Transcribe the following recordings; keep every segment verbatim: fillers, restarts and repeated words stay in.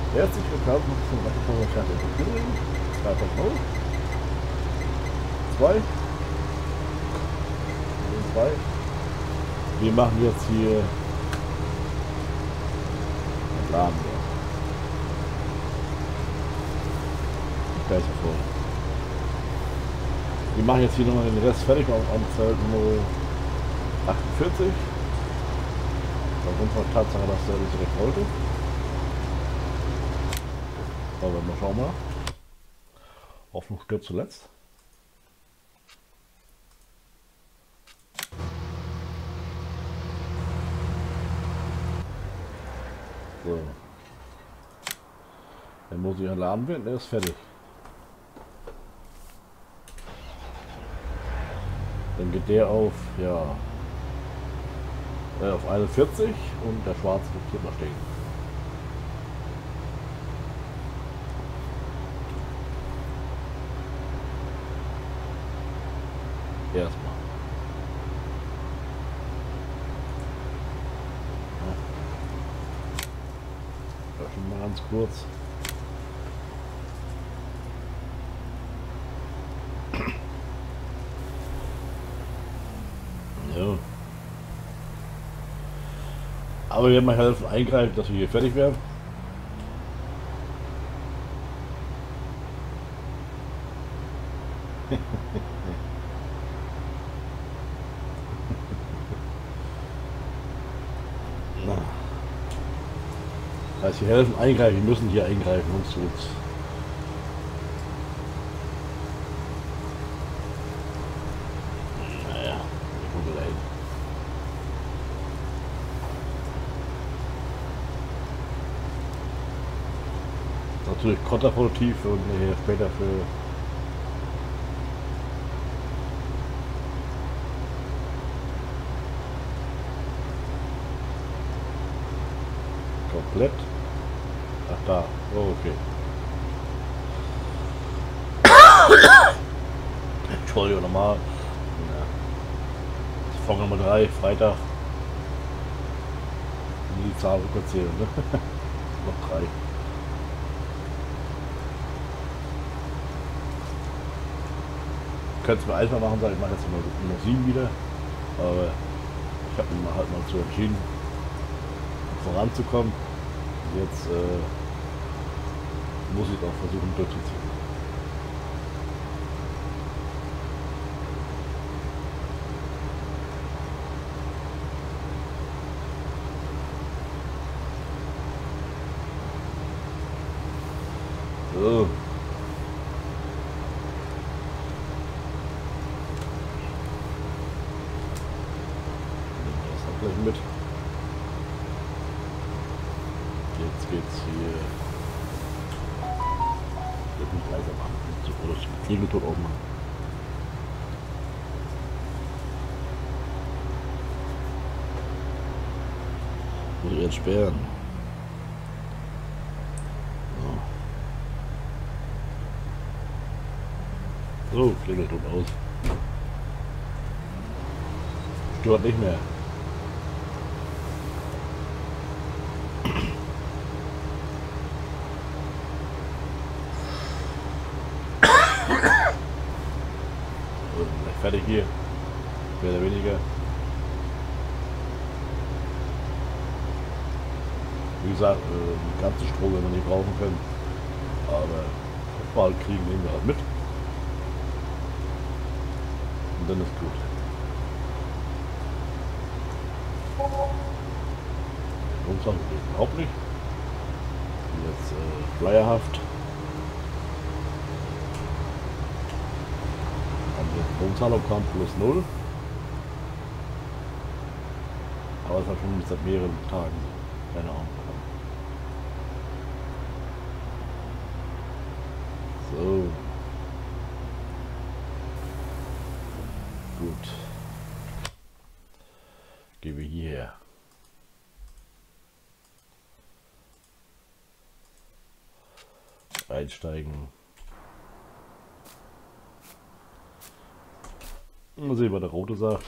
Herzlich willkommen zum Rattenfahrer Fertig. drei Punkt null. zwei. zwei. Wir machen jetzt hier einen Laden hier. Gleich hervor. Wir machen jetzt hier nochmal den Rest fertig auf Anzahl Nummer achtundvierzig. Aufgrund von der Tatsache, dass der das direkt wollte. Aber mal schauen wir. Hoffnung stirbt zuletzt. So. Dann muss ich entladen werden, der ist fertig. Dann geht der auf, ja, äh, auf einundvierzig und der schwarze wird hier mal stehen. Erstmal. Ja. Das schon mal ganz kurz. Ja. Aber wir werden mal helfen eingreifen, dass wir hier fertig werden. Na. Das heißt, wir helfen eingreifen, wir müssen hier eingreifen, uns tut's. Naja, ich gucke da hin. Natürlich kontraproduktiv und äh, später für komplett. Ach da, oh, okay. Entschuldigung nochmal. Ja. Folge Nummer drei, Freitag. Die Zahl rückerzählen, ne? Noch drei. Könnte es mir einfach machen, sagen, ich mache jetzt immer Nummer sieben wieder, aber ich habe mich halt mal zu entschieden, voranzukommen. Jetzt äh, muss ich auch versuchen durchzuziehen. So. Gleich mit. Jetzt geht's hier. Jetzt nicht leiser machen. Oder das Klingelton aufmachen. Muss ich jetzt sperren. So, so Klingelton aus. Stört nicht mehr. Fertig hier, mehr oder weniger. Wie gesagt, äh, den ganzen Strom werden wir nicht brauchen können, aber bald kriegen nehmen wir halt mit. Und dann ist gut. Umsagen geht überhaupt nicht. Jetzt äh, schleierhaft. Lohnzahlung kam plus null. Aber es hat schon seit mehreren Tagen. Keine Ahnung. So. Gut. Gehen wir hierher. Einsteigen. Mal sehen, was der Rote sagt.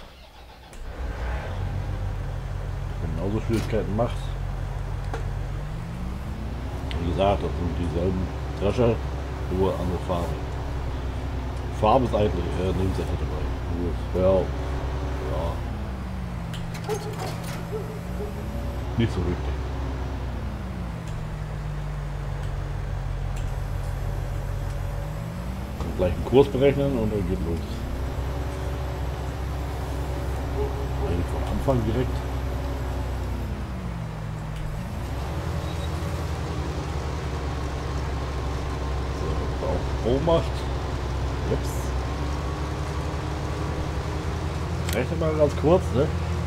Genauso Schwierigkeiten macht. Wie gesagt, das sind dieselben Drescher, nur andere Farbe. Farbe ist eigentlich äh, Nebensache dabei. Ja, ja. Nicht so wichtig. Gleich einen Kurs berechnen und dann geht los. Eigentlich von Anfang direkt. So, auch Pro macht. Jetzt. Rechne mal ganz kurz, ne?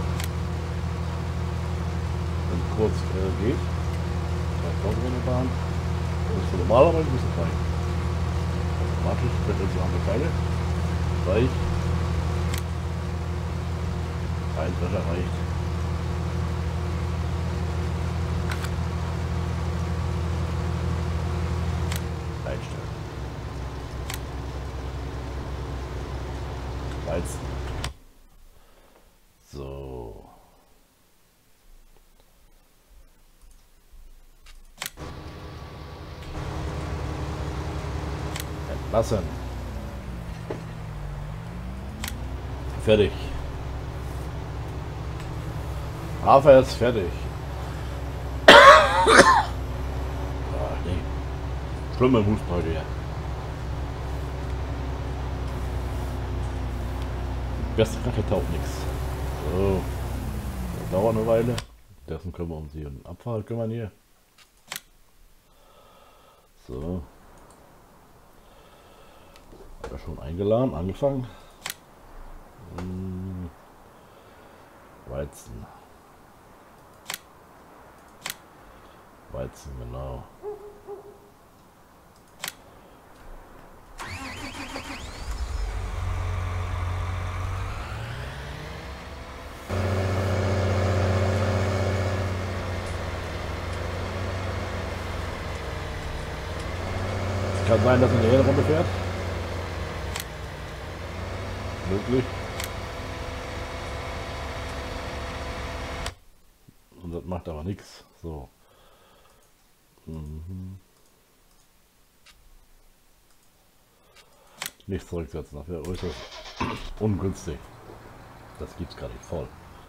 Wenn kurz äh, geht. Da kommt eine Bahn. Das ist normalerweise ein bisschen klein. Automatisch wird jetzt noch eine Pfeile. Gleich. Ein Drescher reicht. Einstellen. Weizen. So. Entlassen. Fertig. Hafer ist fertig. Ah, nee. Schlimme Fußball hier. Beste Kacke taucht nichts. So. Das dauert eine Weile. Dessen können wir uns hier um den Abfall kümmern hier. So. Hat er schon eingeladen, angefangen. Hm. Weizen. Weizen, genau. Kann sein, dass er in der Runde fährt. Möglich. Und das macht aber nichts. So. Mhm. Nicht zurücksetzen, das wäre äußerst ungünstig. Das gibt's gar nicht voll.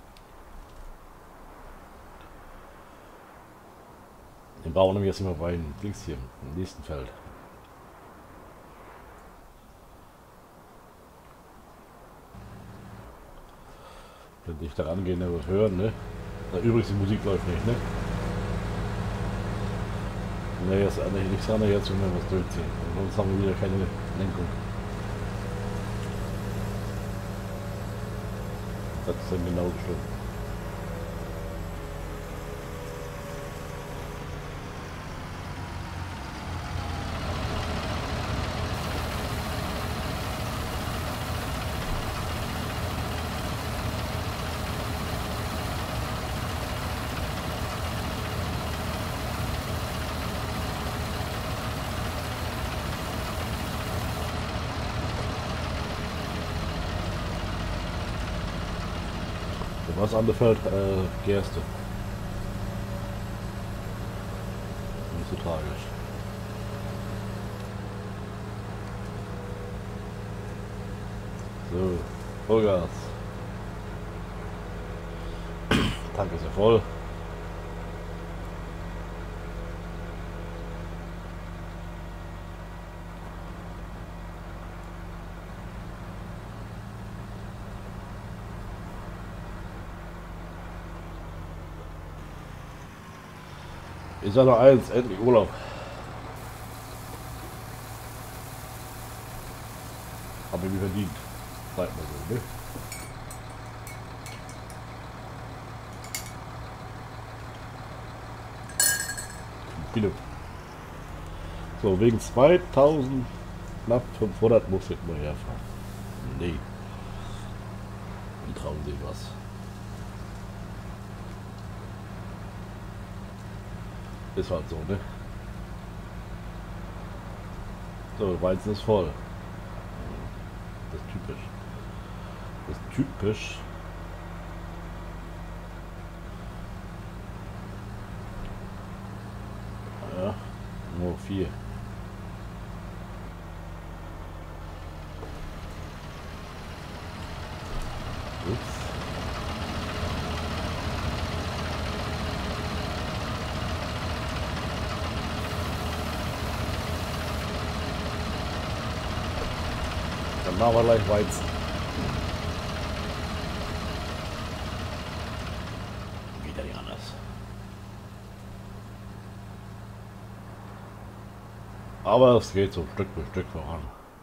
Den bauen wir jetzt immer bei den links hier im nächsten Feld. Wenn ich da rangehen, der wird hören, ne? Da übrigens die Musik läuft nicht, ne? Ne, jetzt eigentlich nichts anderes, jetzt wenn wir was durchziehen. Sonst haben wir wieder keine Lenkung. Das ist dann genauso schlimm. Was anbefällt, äh, Gerste. Nicht so tragisch. So, Vollgas. Tank ist ja voll. Ich sage noch eins, endlich Urlaub. Hab ich mir verdient. Zeig mal so, ne? Viele. So, wegen zweitausend knapp fünfhundert muss ich mal herfahren. Nee. Und trauen Sie was. Ist halt so, ne? So, Weizen ist voll. Das ist typisch. Das ist typisch. Ja. noch vier. Ups. Dann machen wir gleich Weizen. Wieder nicht anders. Aber es geht so Stück für Stück voran.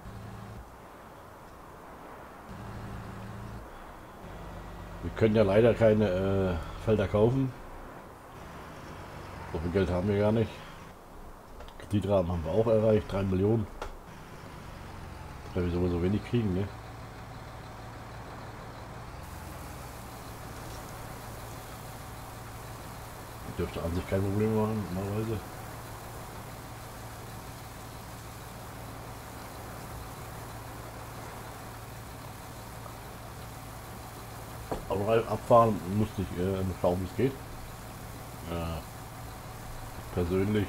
Wir können ja leider keine äh, Felder kaufen. So viel Geld haben wir gar nicht. Kreditrahmen haben wir auch erreicht, drei Millionen. Weil wir sowieso wenig kriegen, ne? Dürfte an sich kein Problem machen, normalerweise. Aber abfahren musste ich äh, schauen, wie es geht. Ja, persönlich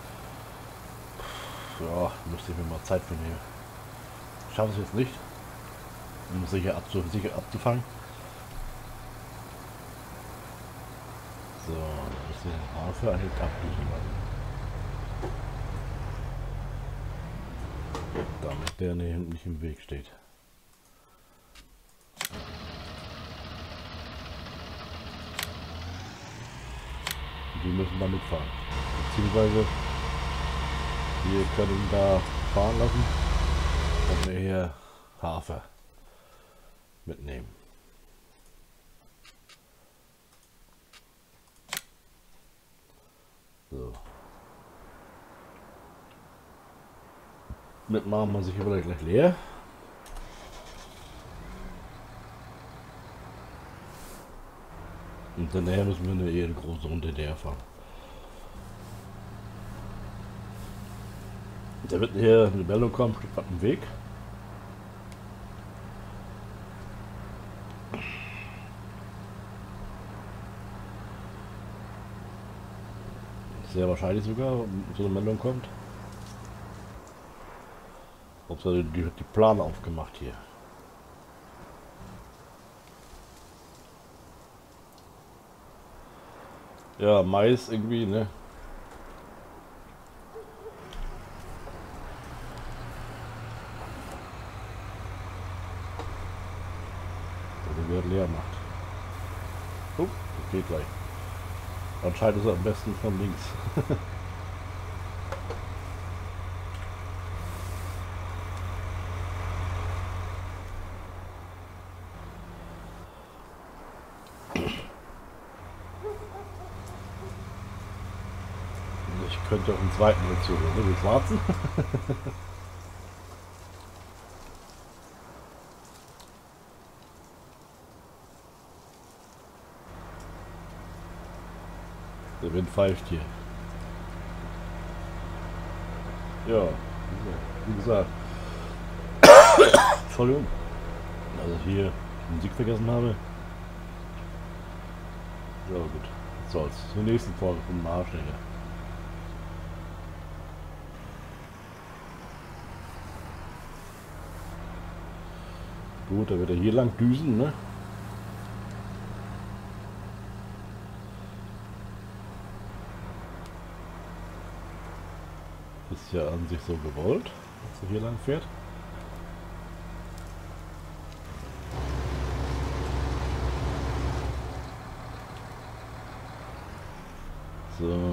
ja, müsste ich mir mal Zeit für nehmen. Ich schaffe es jetzt nicht, um sicher, abzu sicher abzufangen. So, dann ist der Hafer eine Etappe lassen. Damit der nicht im Weg steht. Die müssen da mitfahren. Beziehungsweise wir können da fahren lassen und wir hier Hafer mitnehmen. So. Mit machen wir sich aber gleich leer. Und dann müssen wir eine eher große Runde leer fahren. Da wird hier eine Meldung kommen, steht auf dem Weg. Sehr wahrscheinlich sogar, wenn so eine Meldung kommt. Ob sie die, die Plane aufgemacht hier. Ja, Mais irgendwie, ne? Also wer leer macht. Oh, das geht gleich. Anscheinend ist er am besten von links. Ich könnte auch einen zweiten dazu holen, ne? Den schwarzen. Der Wind pfeift hier. Ja, wie gesagt. Entschuldigung. Also hier Musik vergessen habe. Ja gut, was soll's. Zur nächsten Folge vom Marschnäger. Gut, da wird er hier lang düsen, ne? Ist ja an sich so gewollt, dass er hier lang fährt. So.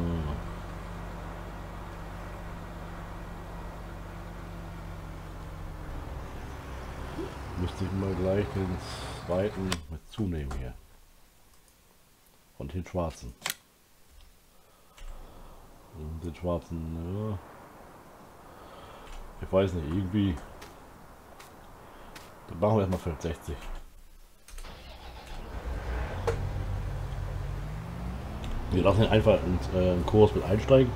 Müsste ich mal gleich den zweiten mit zunehmen hier. Und den schwarzen. Und den schwarzen, ja. Ich weiß nicht, irgendwie. Dann machen wir erstmal fünfhundertsechzig. Wir lassen ihn einfach in äh, einen Kurs mit einsteigen.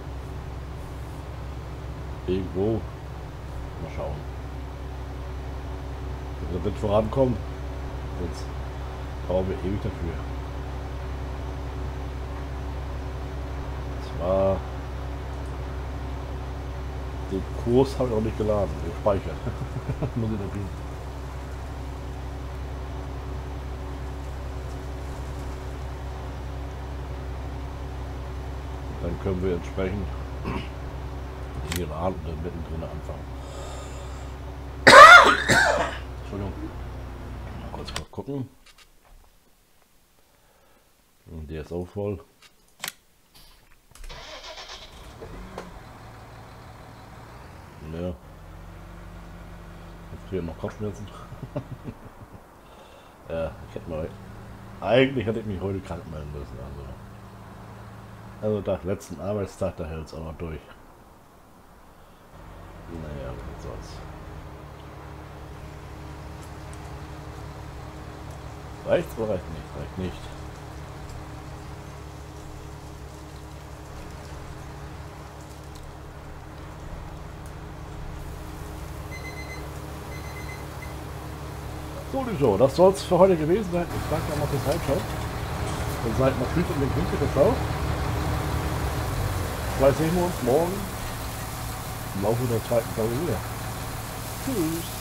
Irgendwo. Mal schauen. Wenn wir vorankommen, jetzt brauchen wir ewig dafür. Das war Den Kurs habe ich noch nicht geladen, den Speicher. Muss ich noch bieten. Dann können wir entsprechend den Abend mittendrin anfangen. Entschuldigung. Mal kurz mal gucken. Und der ist auch voll. Ja. Jetzt kriege ich noch Kopfschmerzen. Ja, ich hätte mal. Eigentlich hätte ich mich heute krank melden müssen. Also, also der letzten Arbeitstag, da hält es auch noch durch. Naja, was soll's. Reicht's oder reicht nicht? Reicht nicht. So, Lijo, das soll es für heute gewesen sein. Ich danke nochmal fürs Reinschauen. Und seid natürlich in den Winkel geschaut. Vielleicht sehen wir uns morgen im Laufe der zweiten Folge wieder. Tschüss.